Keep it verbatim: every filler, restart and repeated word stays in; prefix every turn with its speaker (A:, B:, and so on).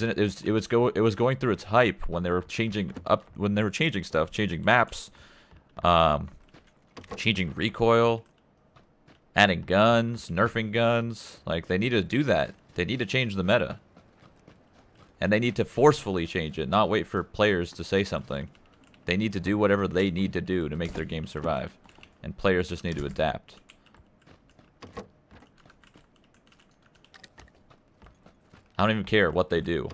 A: in, it was it was go it was going through its hype when they were changing up when they were changing stuff, changing maps, um, changing recoil, adding guns, nerfing guns. Like, they need to do that. They need to change the meta, and they need to forcefully change it, not wait for players to say something. They need to do whatever they need to do to make their game survive, and players just need to adapt. I don't even care what they do.